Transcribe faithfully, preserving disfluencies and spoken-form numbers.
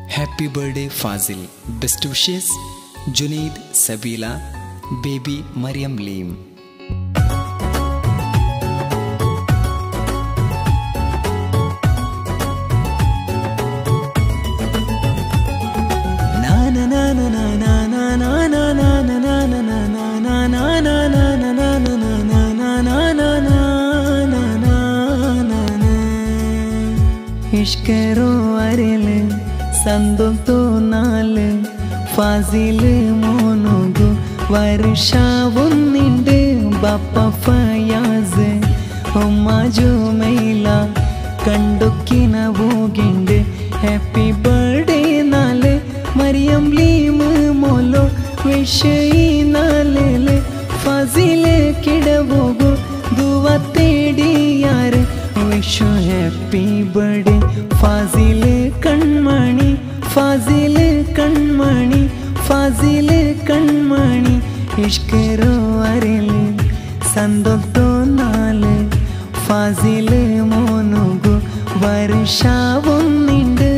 Happy birthday Fazil. Best wishes Junaid, Sabeela, baby Mariyam ലീം. ഇഷ്കരോ അരല് സന്തം തോന്നാല് ഫാസില് മോനുഗു വർഷാവുന്നുണ്ട് ബാപ്പ ഫയാസ് ഉമ്മ ജുമൈല കണ്ടൊക്കിന പോകിണ്ട്. ഹാപ്പി ബർത്ത്ഡേ നാല് മറിയം ലീം മോലോ വിഷയി നാല് ഫാസില് കിടവോഗു ദുവ തേടിയാറ് വിഷു. ഹാപ്പി ബർത്ത്ഡേ ഫാസില് കൺമണി, ഫാസില് കൺമണി, ഫാസില് കൺമണി. ഇഷ്കരോ അരല് സന്തം തോന്നാല് ഫാസില് മോനുഗു വർഷാവുന്നുണ്ട്